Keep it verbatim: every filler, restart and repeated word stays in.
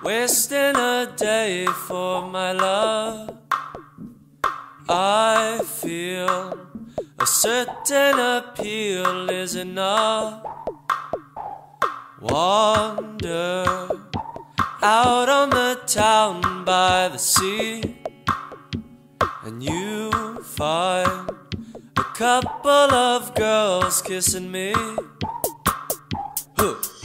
wasting a day for my love. I feel a certain appeal is enough. Wander out on the town by the sea, and you find a couple of girls kissing me. Huh.